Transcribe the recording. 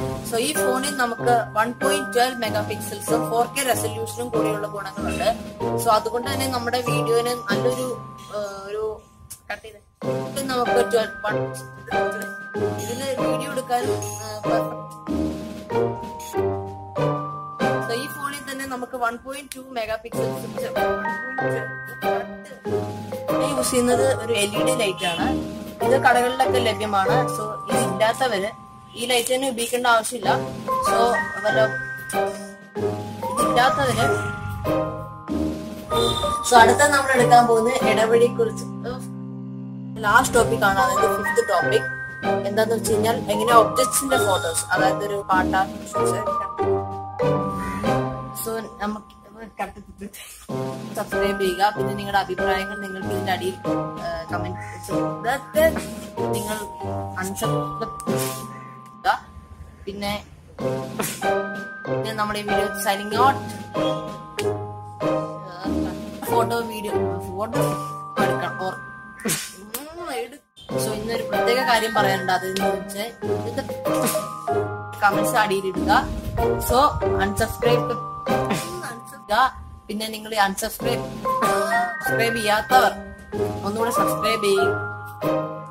So ഈ ഫോണിൽ നമുക്ക് 1.12 മെഗാ പിക്സൽസും 4K റെസൊല്യൂഷനും കൂടിയുള്ള ഗുണങ്ങളുണ്ട്. സോ അതുകൊണ്ട് തന്നെ നമ്മുടെ വീഡിയോന് നല്ലൊരു കട്ട് ചെയ്ത് നമുക്ക് ഇതില് വീഡിയോ എടുക്കാനും ഈ ഫോണിൽ തന്നെ നമുക്ക് 1.2 മെഗാ പിക്സൽസും യൂസ് ചെയ്യുന്നത് ഒരു LED ലൈറ്റ് ആണ്. ഇത് കടകളിലൊക്കെ ലഭ്യമാണ്. സോ ഇത് ഇല്ലാത്തവര് ഈ ലൈറ്റ് തന്നെ ഉപയോഗിക്കേണ്ട ആവശ്യമില്ല. സോ ഇതില്ലാത്തവര് അടുത്ത നമ്മൾ എടുക്കാൻ പോകുന്നത് ഇടവഴി കുറിച്ച് ലാസ്റ്റ് ടോപ്പിക് ആണ്. അതായത് 5th ടോപ്പിക് എന്താന്ന് വെച്ച് കഴിഞ്ഞാൽ എങ്ങനെ ഒബ്ജക്ട്സിന്റെ ഫോട്ടോസ്, അതായത് ഒരു പാട്ട സോ നമുക്ക് സബ്സ്ക്രൈബ് ചെയ്യുക. പിന്നെ നിങ്ങളുടെ അഭിപ്രായങ്ങൾ നിങ്ങൾക്ക് ഇതിന്റെ അടിയിൽ കമന്റ് നിങ്ങൾ അൺസബ്സ്ക്രൈബ്. പിന്നെ നമ്മുടെ ഈ വീഡിയോ സൈനിങ് ഔട്ട്. ഫോട്ടോ എടുക്കണം. സോ ഇന്നൊരു പ്രത്യേക കാര്യം പറയാനുണ്ട്. അതെന്ന് വെച്ചാൽ ഇത് കമന്റ്സ് അടിയിലിടുക. So unsubscribe. പിന്നെ നിങ്ങൾ സബ്സ്ക്രൈബ് ചെയ്യാത്തവർ ഒന്നുകൂടെ സബ്സ്ക്രൈബ് ചെയ്യും.